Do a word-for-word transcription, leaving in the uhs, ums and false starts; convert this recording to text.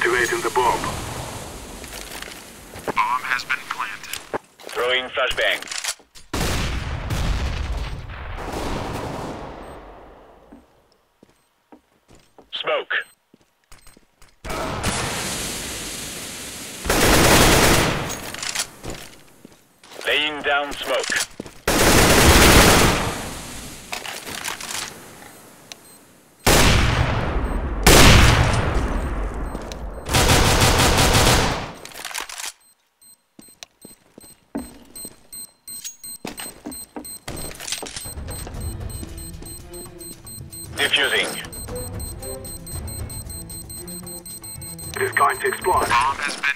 Activating the bomb. Bomb has been planted. Throwing flashbang. Smoke. Laying down smoke. Defusing. It is going to explode. Bomb has been